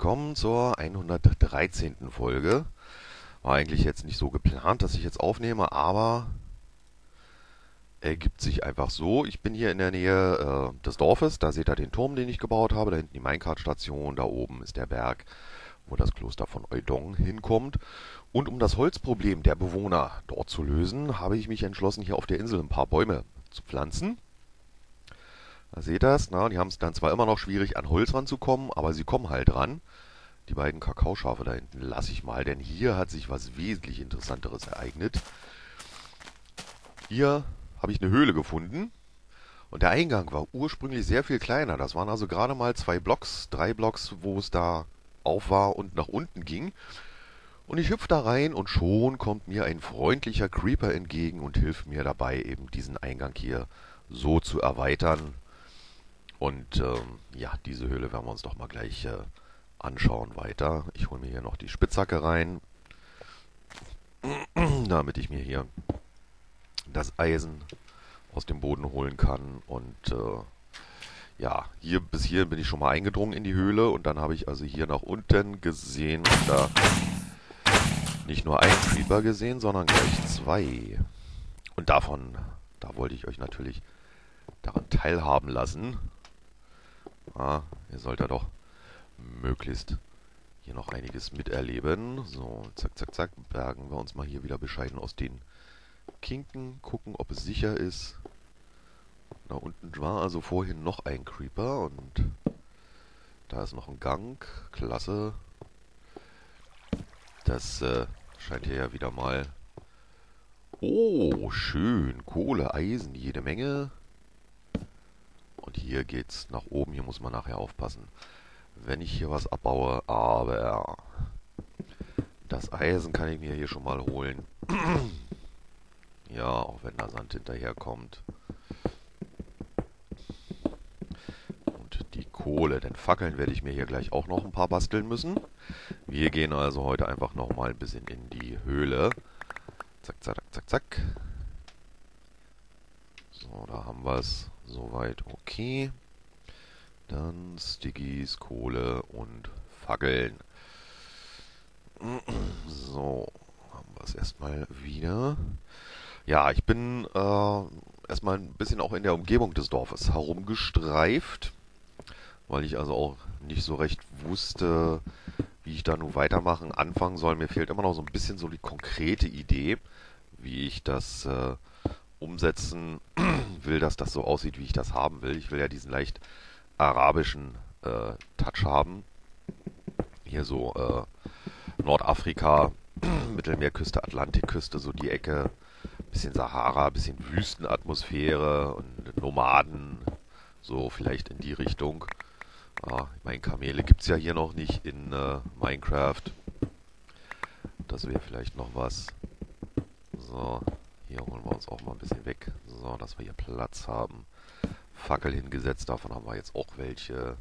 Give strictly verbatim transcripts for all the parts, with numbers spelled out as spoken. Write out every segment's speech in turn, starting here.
willkommen zur hundertdreizehnten Folge. War eigentlich jetzt nicht so geplant, dass ich jetzt aufnehme, aber ergibt sich einfach so. Ich bin hier in der Nähe äh, des Dorfes, da seht ihr den Turm, den ich gebaut habe, da hinten die Minecart-Station, da oben ist der Berg, wo das Kloster von Eudong hinkommt. Und um das Holzproblem der Bewohner dort zu lösen, habe ich mich entschlossen, hier auf der Insel ein paar Bäume zu pflanzen. Da seht ihr es, na, die haben es dann zwar immer noch schwierig, an Holz ranzukommen, aber sie kommen halt ran. Die beiden Kakaoschafe da hinten lasse ich mal, denn hier hat sich was wesentlich Interessanteres ereignet. Hier habe ich eine Höhle gefunden und der Eingang war ursprünglich sehr viel kleiner. Das waren also gerade mal zwei Blocks, drei Blocks, wo es da auf war und nach unten ging. Und ich hüpfe da rein und schon kommt mir ein freundlicher Creeper entgegen und hilft mir dabei, eben diesen Eingang hier so zu erweitern. Und ähm, ja, diese Höhle werden wir uns doch mal gleich äh, anschauen weiter. Ich hole mir hier noch die Spitzhacke rein, damit ich mir hier das Eisen aus dem Boden holen kann. Und äh, ja, hier bis hierhin bin ich schon mal eingedrungen in die Höhle. Und dann habe ich also hier nach unten gesehen und da nicht nur einen Creeper gesehen, sondern gleich zwei. Und davon, da wollte ich euch natürlich daran teilhaben lassen. Ah, ihr sollt ja doch möglichst hier noch einiges miterleben. So, zack, zack, zack. Bergen wir uns mal hier wieder bescheiden aus den Kinken. Gucken, ob es sicher ist. Da unten war also vorhin noch ein Creeper und da ist noch ein Gang. Klasse. Das äh, scheint hier ja wieder mal... Oh, schön. Kohle, Eisen, jede Menge. Und hier geht's nach oben. Hier muss man nachher aufpassen, wenn ich hier was abbaue. Aber das Eisen kann ich mir hier schon mal holen. Ja, auch wenn da Sand hinterherkommt. Und die Kohle. Denn Fackeln werde ich mir hier gleich auch noch ein paar basteln müssen. Wir gehen also heute einfach nochmal ein bisschen in die Höhle. Zack, zack, zack, zack. So, da haben wir es. Soweit okay. Dann Stickies, Kohle und Fackeln. So, haben wir es erstmal wieder. Ja, ich bin äh, erstmal ein bisschen auch in der Umgebung des Dorfes herumgestreift, weil ich also auch nicht so recht wusste, wie ich da nun weitermachen, anfangen soll. Mir fehlt immer noch so ein bisschen so die konkrete Idee, wie ich das äh, umsetzen will, dass das so aussieht, wie ich das haben will. Ich will ja diesen leicht arabischen äh, Touch haben. Hier so äh, Nordafrika, Mittelmeerküste, Atlantikküste, so die Ecke. Bisschen Sahara, bisschen Wüstenatmosphäre und Nomaden, so vielleicht in die Richtung. Ah, ich meine, Kamele gibt es ja hier noch nicht in äh, Minecraft. Das wäre vielleicht noch was. So, hier holen wir uns auch mal ein bisschen weg. So, dass wir hier Platz haben. Fackel hingesetzt, davon haben wir jetzt auch welche.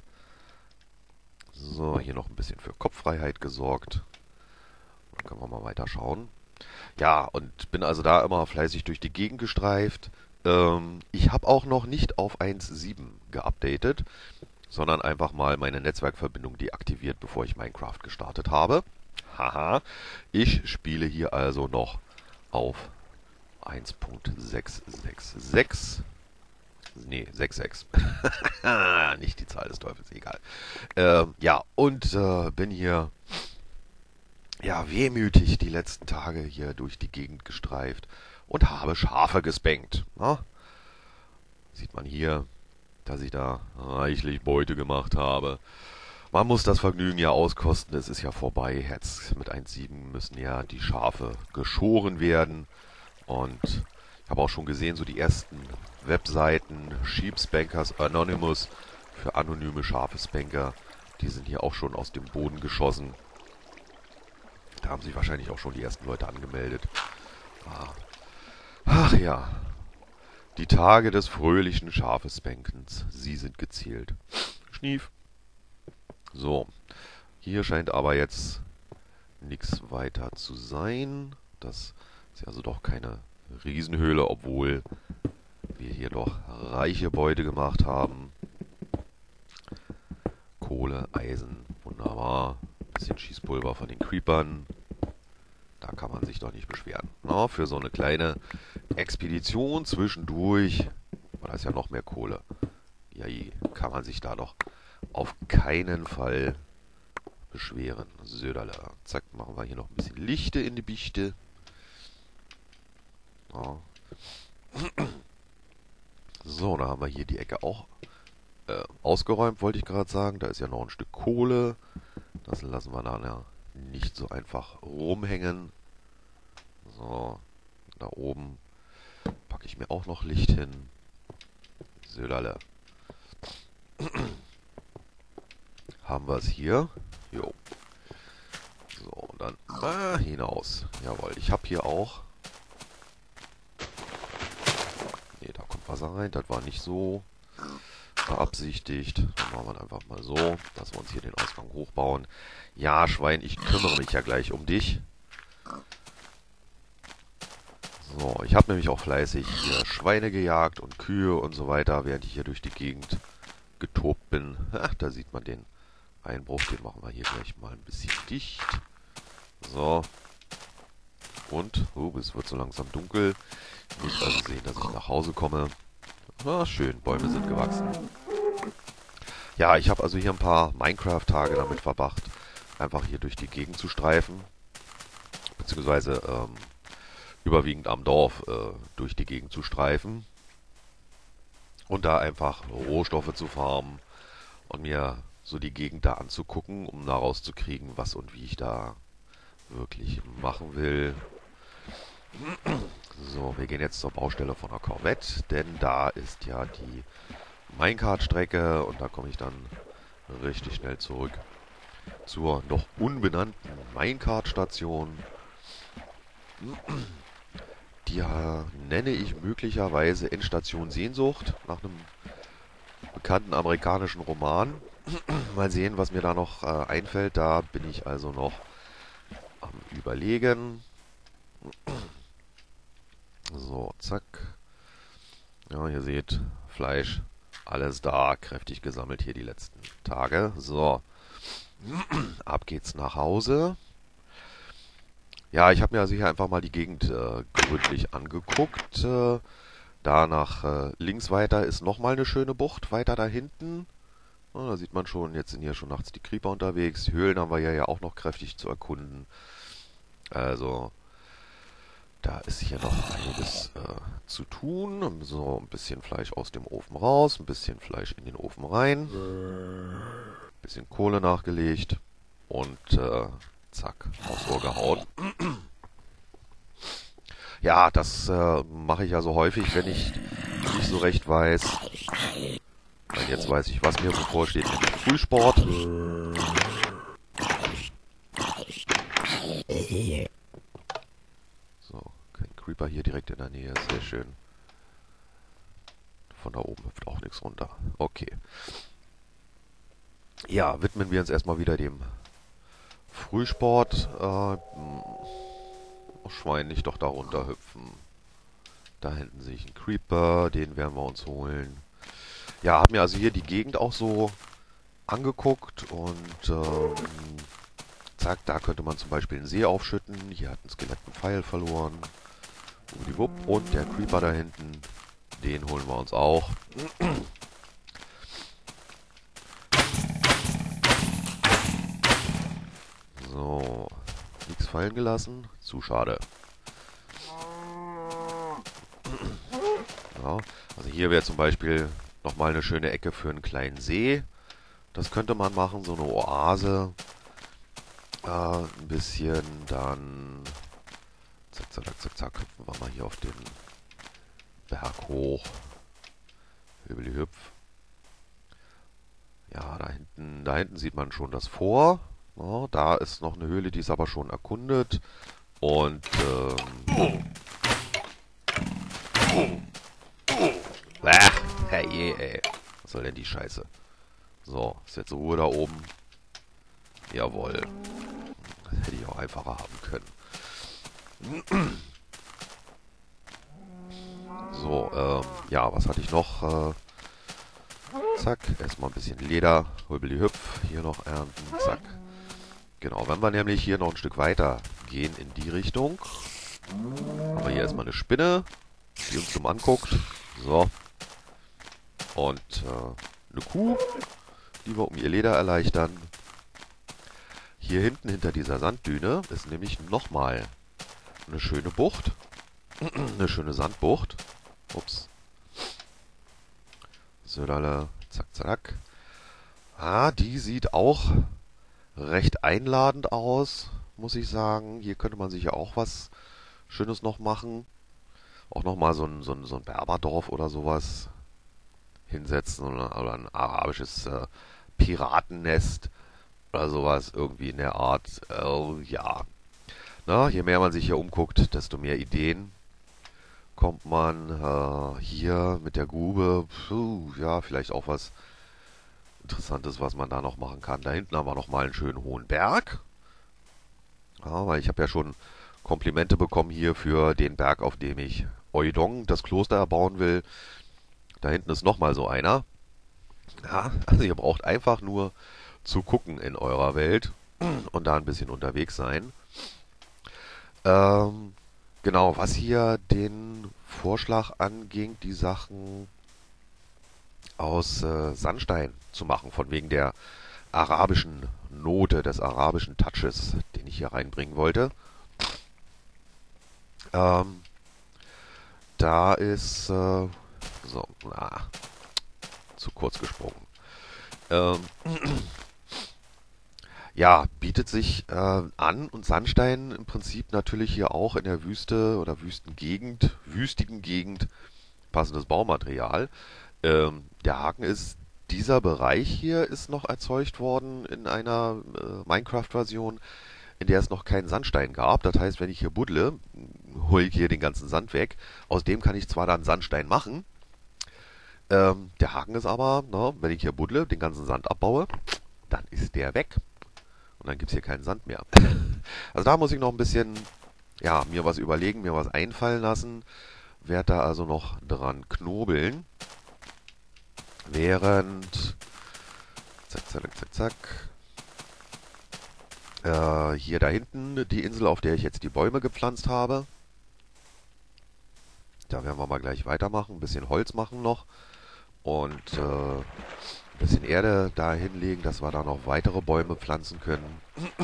So, hier noch ein bisschen für Kopffreiheit gesorgt. Dann können wir mal weiter schauen. Ja, und bin also da immer fleißig durch die Gegend gestreift. Ähm, ich habe auch noch nicht auf eins Punkt sieben geupdatet, sondern einfach mal meine Netzwerkverbindung deaktiviert, bevor ich Minecraft gestartet habe. Haha, ich spiele hier also noch auf eins Punkt sechs sechs sechs. Nee, sechs sechs. Nicht die Zahl des Teufels, egal. Ähm, ja, und äh, bin hier ja wehmütig die letzten Tage hier durch die Gegend gestreift und habe Schafe gespenkt. Na? Sieht man hier, dass ich da reichlich Beute gemacht habe. Man muss das Vergnügen ja auskosten, es ist ja vorbei. Jetzt mit eins Punkt sieben müssen ja die Schafe geschoren werden. Und ich habe auch schon gesehen, so die ersten Webseiten, Sheepspankers Anonymous, für anonyme Schafespanker, die sind hier auch schon aus dem Boden geschossen. Da haben sich wahrscheinlich auch schon die ersten Leute angemeldet. Ah. Ach ja, die Tage des fröhlichen Schafespankens, sie sind gezählt. Schnief. So, hier scheint aber jetzt nichts weiter zu sein. Das ist also doch keine Riesenhöhle, obwohl wir hier doch reiche Beute gemacht haben. Kohle, Eisen, Wunderbar. Bisschen Schießpulver von den Creepern. Da kann man sich doch nicht beschweren. Na, für so eine kleine Expedition zwischendurch. Oh, da ist ja noch mehr Kohle. Ja, kann man sich da doch auf keinen Fall beschweren. Söderle. Zack, machen wir hier noch ein bisschen Lichte in die Bichte. Ja. So, da haben wir hier die Ecke auch äh, ausgeräumt, wollte ich gerade sagen. Da ist ja noch ein Stück Kohle. Das lassen wir dann ja nicht so einfach rumhängen. So, da oben packe ich mir auch noch Licht hin. Söderle. Haben wir es hier. Jo. So, und dann ah, hinaus. Jawohl, ich habe hier auch... Ne, da kommt Wasser rein. Das war nicht so beabsichtigt. Dann machen wir einfach mal so, dass wir uns hier den Ausgang hochbauen. Ja, Schwein, ich kümmere mich ja gleich um dich. So, ich habe nämlich auch fleißig hier Schweine gejagt und Kühe und so weiter, während ich hier durch die Gegend getobt bin. Ach, da sieht man den Einbruch. Den machen wir hier gleich mal ein bisschen dicht. So. Und, oh, es wird so langsam dunkel. Nicht also sehen, dass ich nach Hause komme. Ah, schön, Bäume sind gewachsen. Ja, ich habe also hier ein paar Minecraft-Tage damit verbracht, einfach hier durch die Gegend zu streifen. Beziehungsweise ähm, überwiegend am Dorf äh, durch die Gegend zu streifen. Und da einfach Rohstoffe zu farmen und mir so die Gegend da anzugucken, um da rauszukriegen, was und wie ich da wirklich machen will. So, wir gehen jetzt zur Baustelle von der Corvette, denn da ist ja die Minecart-Strecke und da komme ich dann richtig schnell zurück zur noch unbenannten Minecart-Station. Die äh, nenne ich möglicherweise Endstation Sehnsucht, nach einem bekannten amerikanischen Roman. Mal sehen, was mir da noch äh, einfällt. Da bin ich also noch am Überlegen. So, zack. Ja, ihr seht, Fleisch, alles da, kräftig gesammelt hier die letzten Tage. So, ab geht's nach Hause. Ja, ich habe mir also hier einfach mal die Gegend äh, gründlich angeguckt. Äh, da nach äh, links weiter ist nochmal eine schöne Bucht, weiter da hinten. Ja, da sieht man schon, jetzt sind hier schon nachts die Creeper unterwegs. Höhlen haben wir ja, ja auch noch kräftig zu erkunden. Also, da ist hier noch einiges äh, zu tun. So, ein bisschen Fleisch aus dem Ofen raus, ein bisschen Fleisch in den Ofen rein. Ein bisschen Kohle nachgelegt und äh, zack, aufs Ohr gehauen. Ja, das äh, mache ich ja so häufig, wenn ich nicht so recht weiß. Und jetzt weiß ich, was mir bevorsteht, nämlich Frühsport. So, kein Creeper hier direkt in der Nähe, sehr schön. Von da oben hüpft auch nichts runter. Okay. Ja, widmen wir uns erstmal wieder dem Frühsport. Äh, oh, Schwein, nicht doch da runter hüpfen. Da hinten sehe ich einen Creeper, den werden wir uns holen. Ja, habe mir also hier die Gegend auch so angeguckt und ähm, zack, da könnte man zum Beispiel einen See aufschütten. Hier hat ein Skelett einen Pfeil verloren. Und der Creeper da hinten, den holen wir uns auch. So, nichts fallen gelassen. Zu schade. Ja, also hier wäre zum Beispiel nochmal eine schöne Ecke für einen kleinen See. Das könnte man machen, so eine Oase. Äh, ein bisschen dann... Zack, zack, zack, zack, hüpfen wir mal hier auf den Berg hoch. Hübeli hüpf. Ja, da hinten, da hinten sieht man schon das Fort. Ja, da ist noch eine Höhle, die ist aber schon erkundet. Und, ähm... Ah, hey, ey. Was soll denn die Scheiße? So, ist jetzt Ruhe da oben. Jawohl. Das hätte ich auch einfacher haben können. So, ähm, ja, was hatte ich noch? Äh, Zack, erstmal ein bisschen Leder, hübbeli hüpf, hier noch ernten, zack. Genau, wenn wir nämlich hier noch ein Stück weiter gehen in die Richtung, haben wir hier erstmal eine Spinne, die uns dumm anguckt. So. Und äh, eine Kuh, die wir um ihr Leder erleichtern. Hier hinten, hinter dieser Sanddüne, ist nämlich nochmal eine schöne Bucht. Eine schöne Sandbucht. Ups. Söderle, zack, zack. Ah, die sieht auch recht einladend aus, muss ich sagen. Hier könnte man sich ja auch was Schönes noch machen. Auch nochmal so ein, so, ein, so ein Berberdorf oder sowas hinsetzen. Oder, oder ein arabisches äh, Piratennest oder sowas. Irgendwie in der Art. Äh, ja. Na, je mehr man sich hier umguckt, desto mehr Ideen kommt man. Äh, hier mit der Grube. Puh, ja, vielleicht auch was Interessantes, was man da noch machen kann. Da hinten haben wir nochmal einen schönen hohen Berg. Ja, weil ich habe ja schon Komplimente bekommen hier für den Berg, auf dem ich Oidong, das Kloster, erbauen will. Da hinten ist nochmal so einer. Ja, also ihr braucht einfach nur zu gucken in eurer Welt und da ein bisschen unterwegs sein. Ähm, genau, was hier den Vorschlag anging, die Sachen aus äh, Sandstein zu machen, von wegen der arabischen Note, des arabischen Touches, den ich hier reinbringen wollte. Ähm, da ist, äh, so, na, zu kurz gesprungen. Ähm, ja, bietet sich äh, an und Sandstein im Prinzip natürlich hier auch in der Wüste oder Wüstengegend, wüstigen Gegend passendes Baumaterial. Ähm, der Haken ist, dieser Bereich hier ist noch erzeugt worden in einer äh, Minecraft-Version, in der es noch keinen Sandstein gab. Das heißt, wenn ich hier buddle, hole ich hier den ganzen Sand weg. Aus dem kann ich zwar dann Sandstein machen. Ähm, der Haken ist aber, ne, wenn ich hier buddle, den ganzen Sand abbaue, dann ist der weg. Und dann gibt es hier keinen Sand mehr. Also da muss ich noch ein bisschen, ja, mir was überlegen, mir was einfallen lassen. Werde da also noch dran knobeln. Während, zack, zack, zack, zack, äh, hier da hinten die Insel, auf der ich jetzt die Bäume gepflanzt habe. Da werden wir mal gleich weitermachen. Ein bisschen Holz machen noch. Und äh, ein bisschen Erde da hinlegen, dass wir da noch weitere Bäume pflanzen können.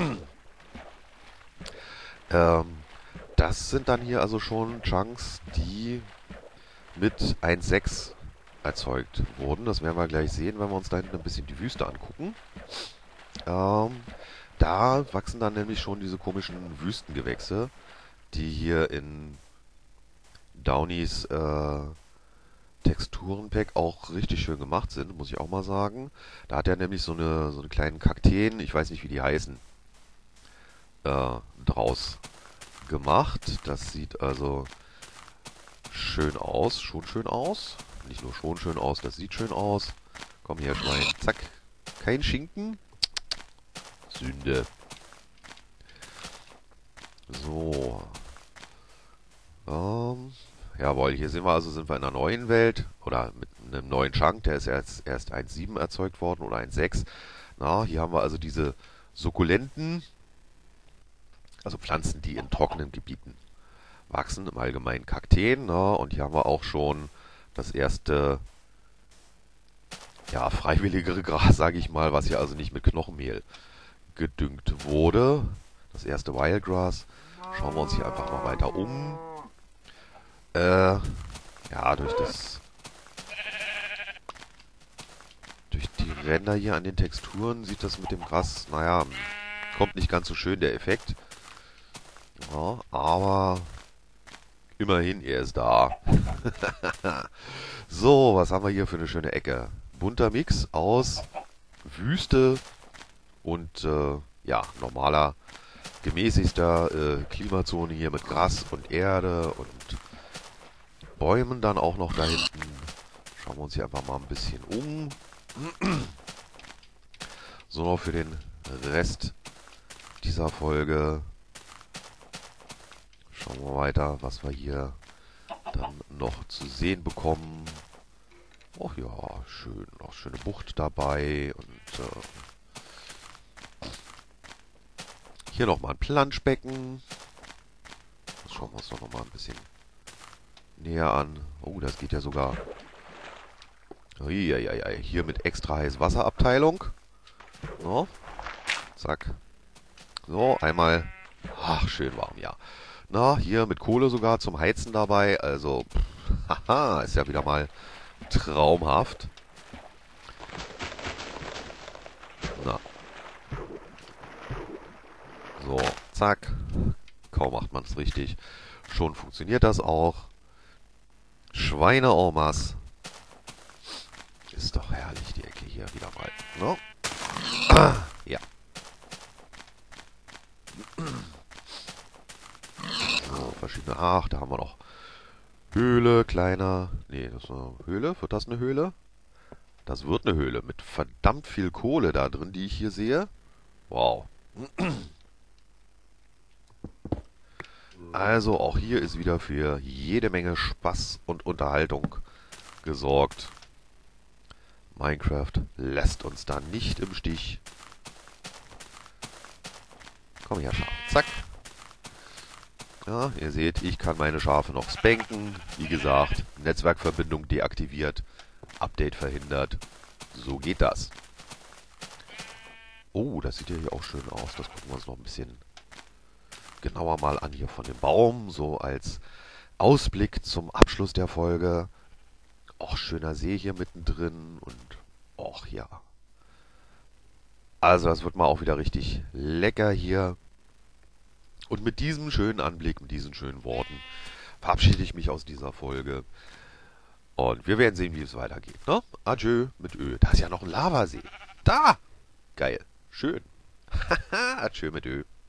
ähm, das sind dann hier also schon Chunks, die mit eins Komma sechs erzeugt wurden. Das werden wir gleich sehen, wenn wir uns da hinten ein bisschen die Wüste angucken. Ähm, da wachsen dann nämlich schon diese komischen Wüstengewächse, die hier in Downies äh, Texturenpack auch richtig schön gemacht sind, muss ich auch mal sagen. Da hat er nämlich so eine, so eine kleinen Kakteen, ich weiß nicht, wie die heißen, äh, draus gemacht. Das sieht also schön aus, schon schön aus. Nicht nur schon schön aus, das sieht schön aus. Komm her, Schwein. Zack. Kein Schinken. Sünde. So. Ähm, jawohl, hier sind wir also sind wir in einer neuen Welt oder mit einem neuen Chunk, der ist erst, erst eins Komma sieben erzeugt worden oder eins Komma sechs. Na, hier haben wir also diese Sukkulenten, also Pflanzen, die in trockenen Gebieten wachsen, im Allgemeinen Kakteen. Na, und hier haben wir auch schon das erste, ja, freiwilligere Gras, sage ich mal, was hier also nicht mit Knochenmehl gedüngt wurde. Das erste Wildgrass. Schauen wir uns hier einfach mal weiter um. Äh, ja, durch das, durch die Ränder hier an den Texturen sieht das mit dem Gras, naja, kommt nicht ganz so schön der Effekt. Ja, aber immerhin, er ist da. So, was haben wir hier für eine schöne Ecke? Bunter Mix aus Wüste und äh, ja, normaler, gemäßigter äh, Klimazone hier mit Gras und Erde und Bäumen dann auch noch da hinten. Schauen wir uns hier einfach mal ein bisschen um. So, noch für den Rest dieser Folge. Schauen wir weiter, was wir hier dann noch zu sehen bekommen. Ach ja, schön. Auch schöne Bucht dabei. Und äh, hier nochmal ein Planschbecken. Das schauen wir uns doch nochmal ein bisschen näher an. Oh, das geht ja sogar. Uiuiui, hier mit extra Heißwasserabteilung. So. Zack. So, einmal. Ach, schön warm, ja. Na, hier mit Kohle sogar zum Heizen dabei. Also, pff, haha, ist ja wieder mal traumhaft. Na. So, zack. Kaum macht man es richtig. Schon funktioniert das auch. Schweine en masse. Ist doch herrlich, die Ecke hier wieder mal. No? Ah, ja. So, verschiedene. Ach, da haben wir noch Höhle, kleiner. Nee, das ist eine Höhle. Wird das eine Höhle? Das wird eine Höhle mit verdammt viel Kohle da drin, die ich hier sehe. Wow. Also auch hier ist wieder für jede Menge Spaß und Unterhaltung gesorgt. Minecraft lässt uns da nicht im Stich. Komm her, Schaf. Zack. Ja, ihr seht, ich kann meine Schafe noch spanken. Wie gesagt, Netzwerkverbindung deaktiviert. Update verhindert. So geht das. Oh, das sieht ja hier auch schön aus. Das gucken wir uns noch ein bisschen genauer mal an hier von dem Baum. So als Ausblick zum Abschluss der Folge. Och, schöner See hier mittendrin. Und och, ja. Also, das wird mal auch wieder richtig lecker hier. Und mit diesem schönen Anblick, mit diesen schönen Worten, verabschiede ich mich aus dieser Folge. Und wir werden sehen, wie es weitergeht. Ne? Adieu mit Ö. Da ist ja noch ein Lavasee. Da! Geil. Schön. Adieu mit Ö.